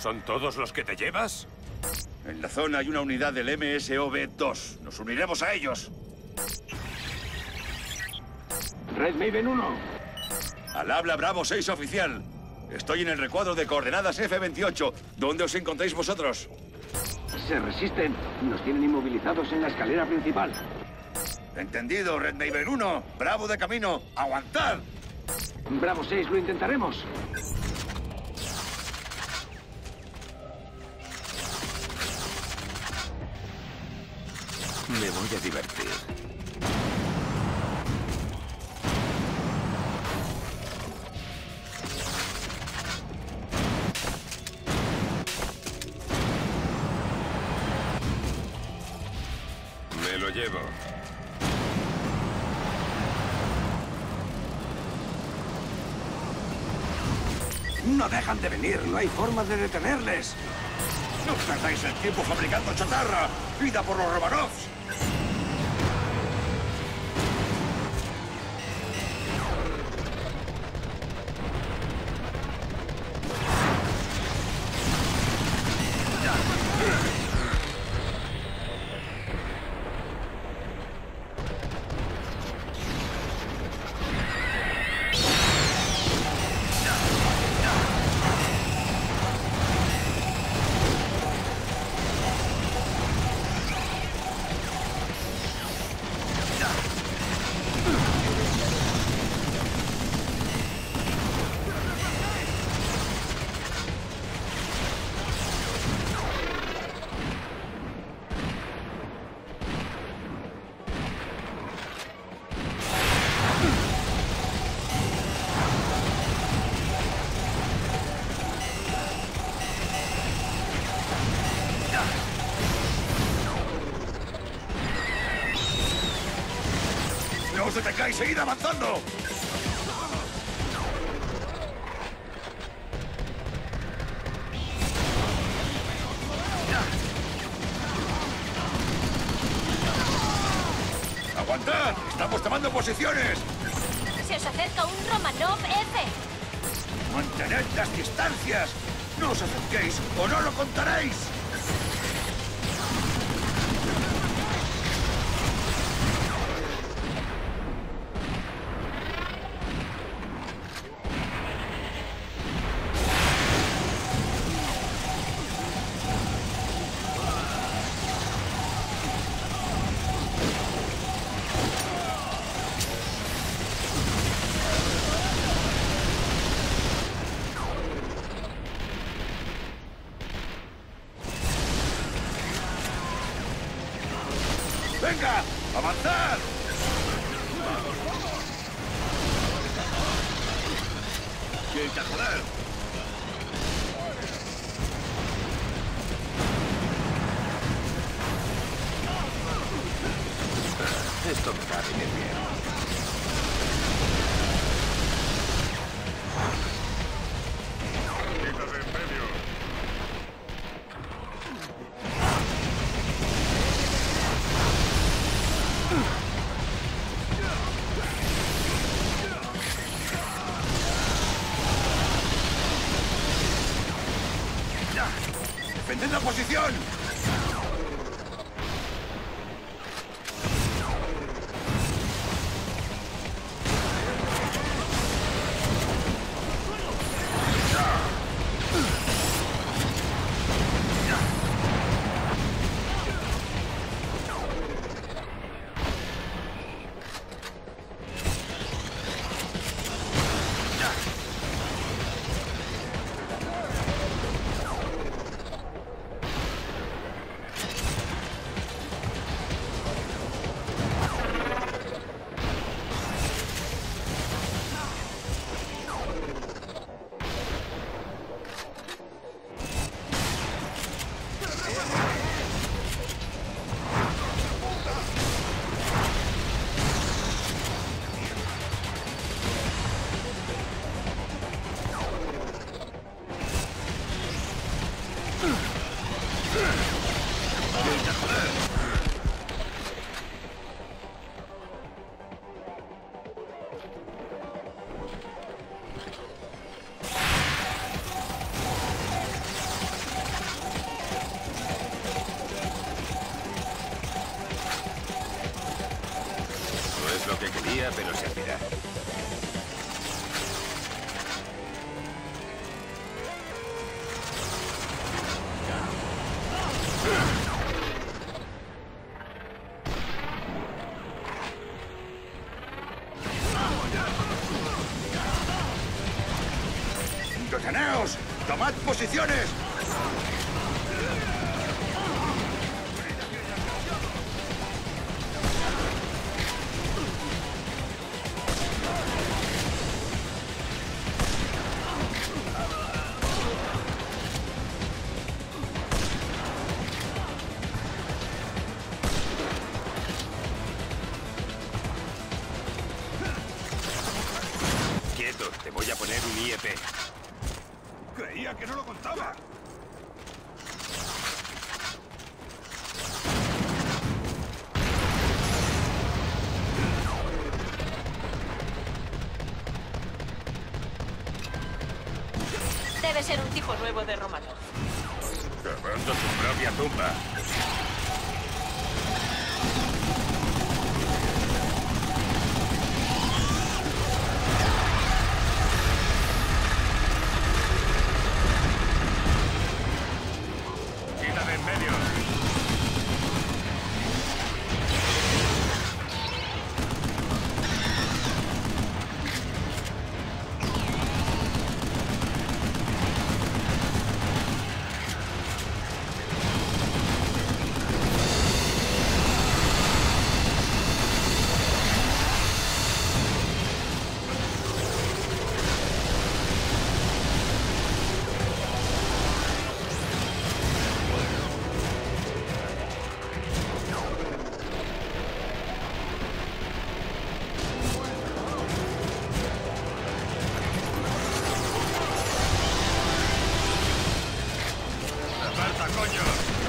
¿Son todos los que te llevas? En la zona hay una unidad del MSOB-2. Nos uniremos a ellos. Red Maven 1. Al habla Bravo 6 oficial. Estoy en el recuadro de coordenadas F-28. ¿Dónde os encontráis vosotros? Se resisten. Nos tienen inmovilizados en la escalera principal. Entendido, Red Maven 1. Bravo de camino. ¡Aguantad! Bravo 6, lo intentaremos. Me voy a divertir. Me lo llevo. No dejan de venir, no hay forma de detenerles. ¡No perdáis el tiempo fabricando chatarra! ¡Vida por los Romanovs! ¡No os detengáis! ¡Seguid avanzando! ¡Aguantad! ¡Estamos tomando posiciones! Se os acerca un Romanov F. ¡Mantened las distancias! ¡No os acerquéis o no lo contaréis! ¡Venga! ¡Avanzad! ¡Espectacular! Esto me va a venir bien. ¡Quítate en medio! ¡Defended la posición! pero servirá. ¡Deteneos! ¡Tomad posiciones! Quieto, te voy a poner un IEP. Creía que no lo contaba. Debe ser un tipo nuevo de Romanov. Cavando su propia tumba. Quita de en medio. ¡Aparta, coño!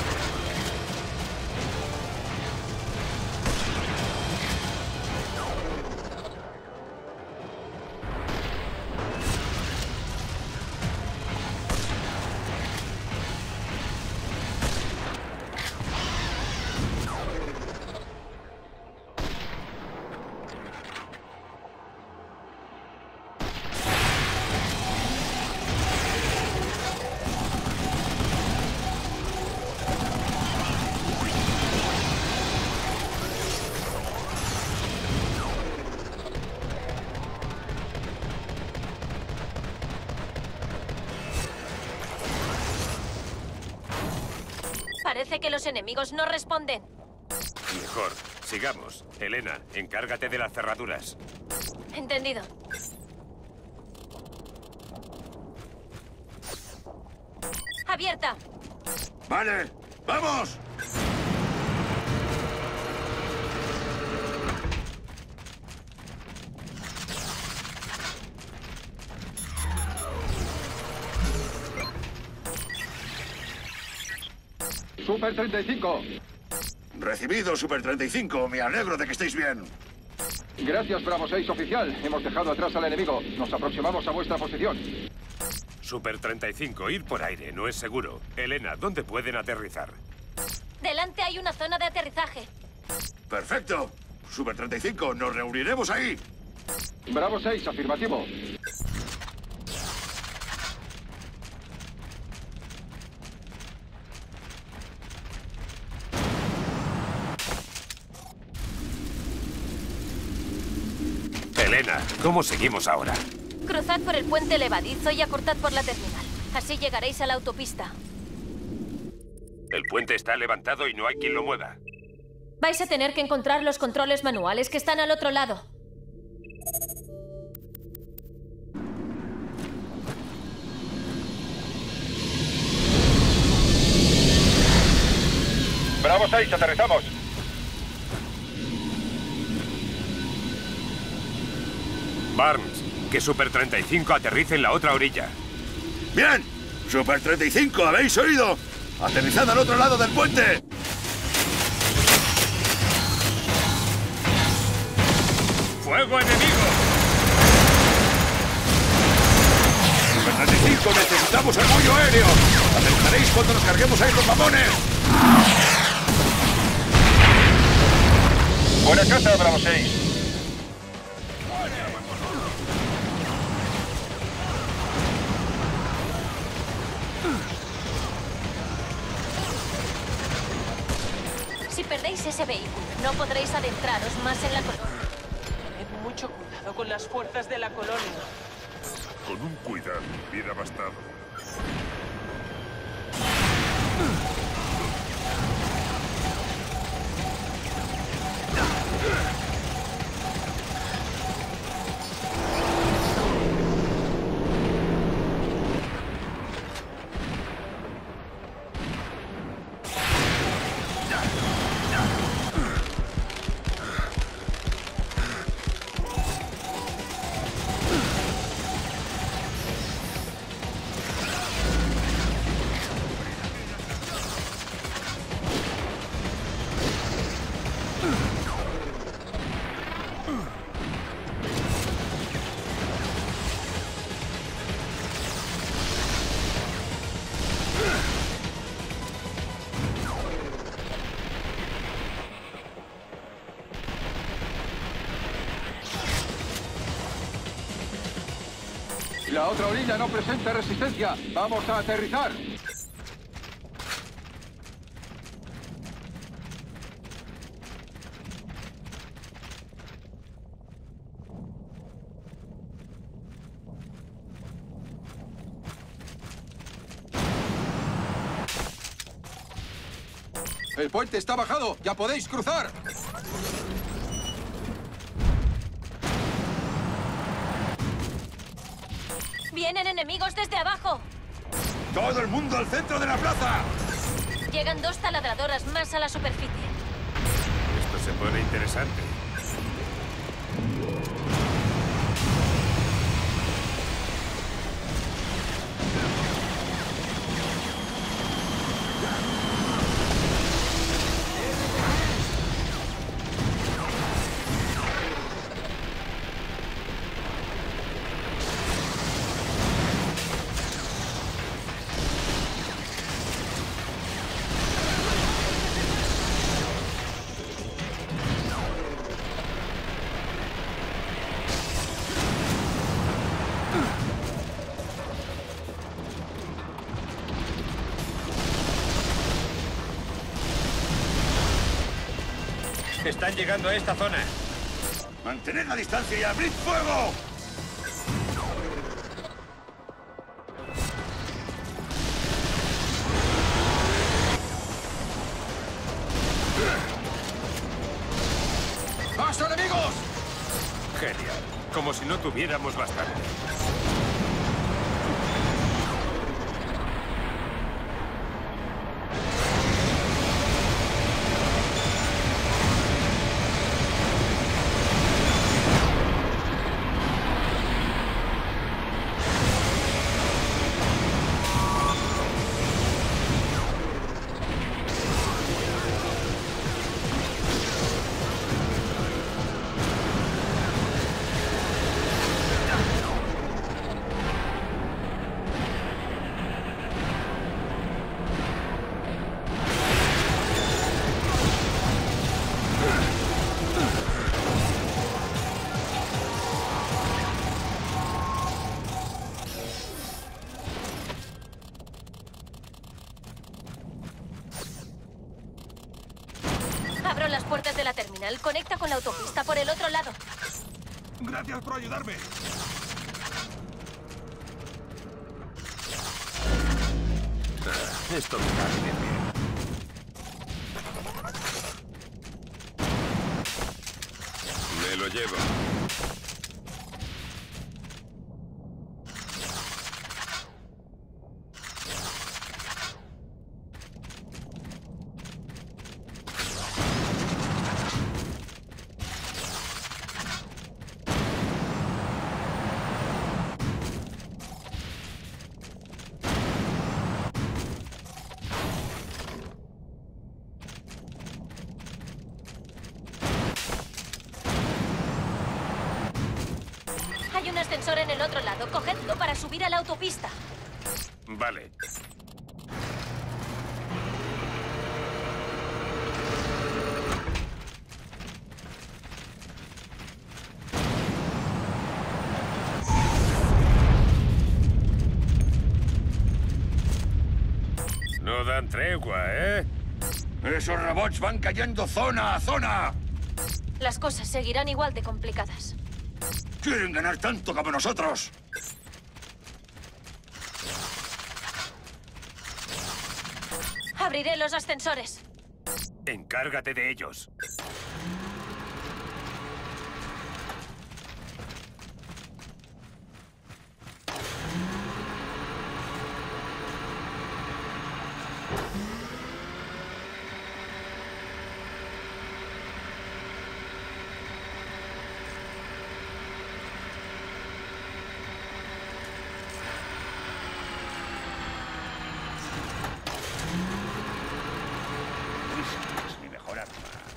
Parece que los enemigos no responden. Mejor, sigamos. Elena, encárgate de las cerraduras. Entendido. Abierta. ¡Vale! ¡Vamos! Super 35. Recibido, Super 35. Me alegro de que estéis bien. Gracias, Bravo 6 oficial. Hemos dejado atrás al enemigo. Nos aproximamos a vuestra posición. Super 35, ir por aire, no es seguro. Elena, ¿dónde pueden aterrizar? Delante hay una zona de aterrizaje. Perfecto. Super 35, nos reuniremos ahí. Bravo 6, afirmativo. Elena, ¿cómo seguimos ahora? Cruzad por el puente levadizo y acortad por la terminal. Así llegaréis a la autopista. El puente está levantado y no hay quien lo mueva. Vais a tener que encontrar los controles manuales que están al otro lado. Bravo 6, aterrizamos. Barnes, que Super 35 aterrice en la otra orilla. ¡Bien! Super 35, ¿habéis oído? ¡Aterrizad al otro lado del puente! ¡Fuego enemigo! Super 35, necesitamos apoyo aéreo. Aterrizaréis cuando nos carguemos a estos mamones. Buena casa, Bravo 6. veáis ese vehículo, no podréis adentraros más en la colonia. Tened mucho cuidado con las fuerzas de la colonia. Con un cuidado hubiera bastado. La otra orilla no presenta resistencia. Vamos a aterrizar. El puente está bajado. Ya podéis cruzar. ¡Vienen enemigos desde abajo! ¡Todo el mundo al centro de la plaza! Llegan 2 taladradoras más a la superficie. Esto se pone interesante. Están llegando a esta zona. ¡Mantened la distancia y abrid fuego! ¡Más enemigos! Genial. Como si no tuviéramos bastante. Abro las puertas de la terminal. Conecta con la autopista por el otro lado. Gracias por ayudarme. Esto me va bien. Me lo llevo. Hay un ascensor en el otro lado. Cogedlo para subir a la autopista. Vale. No dan tregua, ¿eh? Esos robots van cayendo zona a zona. Las cosas seguirán igual de complicadas. Quieren ganar tanto como nosotros. Abriré los ascensores. Encárgate de ellos. Es mi mejor arma.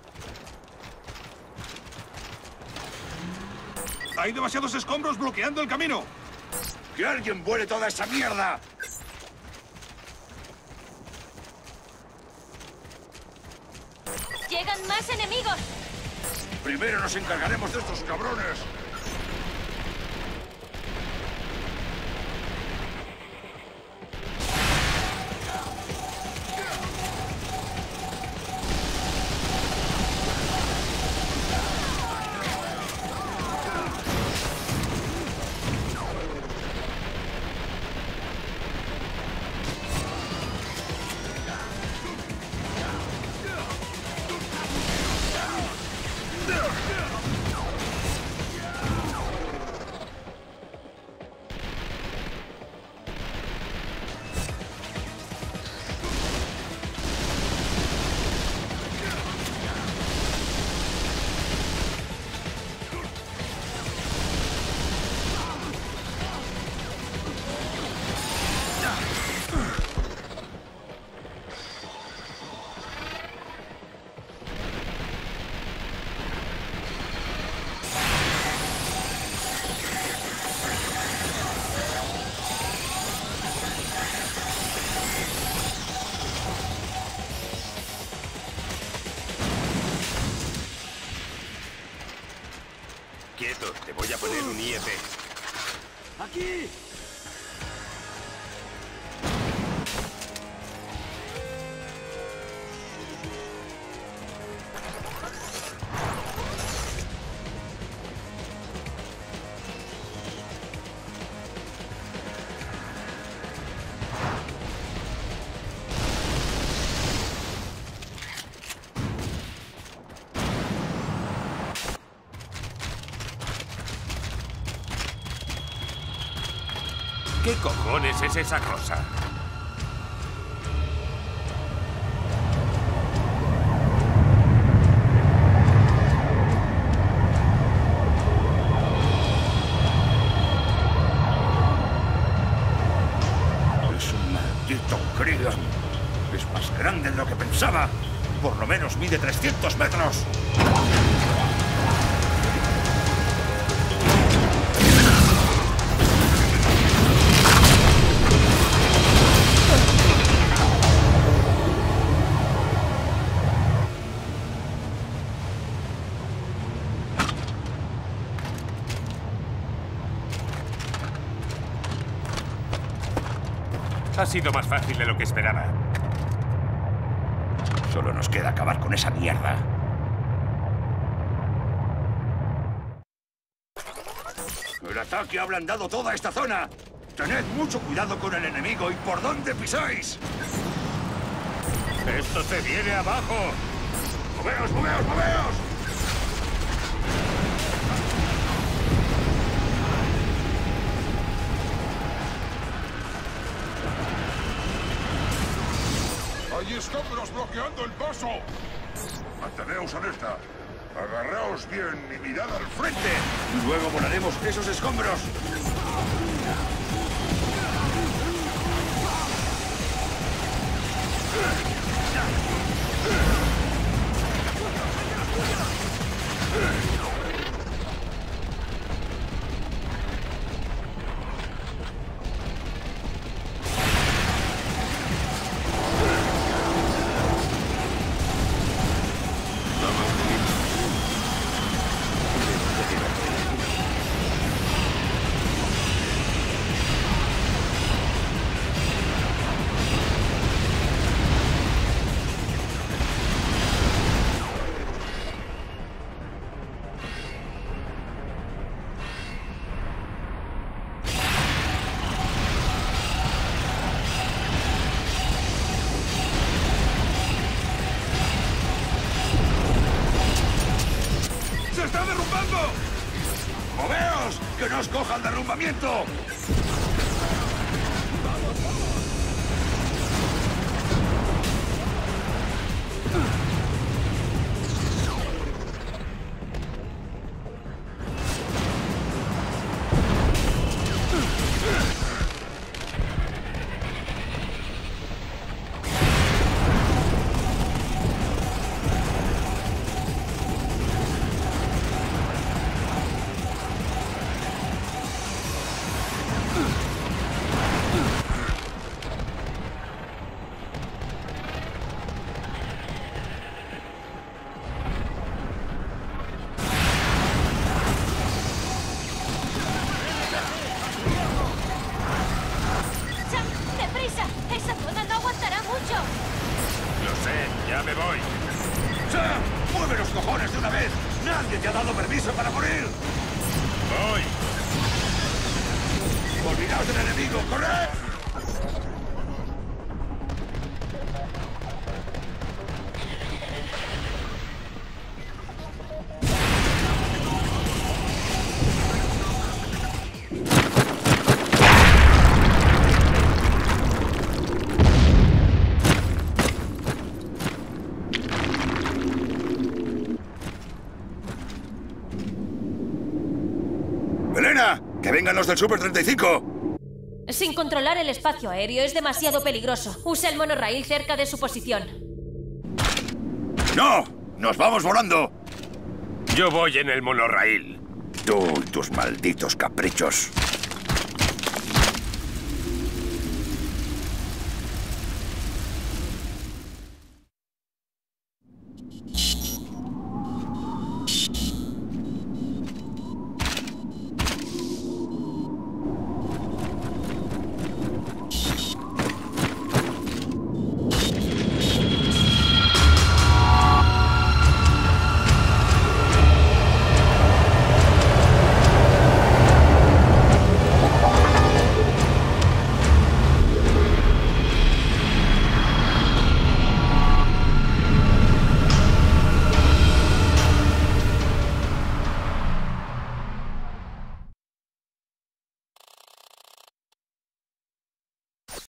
Hay demasiados escombros bloqueando el camino. ¡Que alguien vuele toda esa mierda! ¡Llegan más enemigos! Primero nos encargaremos de estos cabrones. Quieto, te voy a poner un IEP. ¡Aquí! ¿Qué cojones es esa cosa? Es un maldito Krygan. Es más grande de lo que pensaba. Por lo menos mide 300 metros. Ha sido más fácil de lo que esperaba. Solo nos queda acabar con esa mierda. El ataque ha ablandado toda esta zona. Tened mucho cuidado con el enemigo y por dónde pisáis. ¡Esto se viene abajo! ¡Moveos, moveos, moveos! ¡Hay escombros bloqueando el paso! Manteneos alerta. Agarraos bien y mirad al frente. Y luego volaremos esos escombros. ¡Escoja el derrumbamiento! ¡Ya me voy! ¡Sam! ¡Mueve los cojones de una vez! ¡Nadie te ha dado permiso para morir! ¡Voy! ¡Olvidaos del enemigo! ¡Corred! ¡Elena! ¡Que vengan los del Super 35! Sin controlar el espacio aéreo es demasiado peligroso. Usa el monorraíl cerca de su posición. ¡No! ¡Nos vamos volando! Yo voy en el monorraíl. Tú y tus malditos caprichos.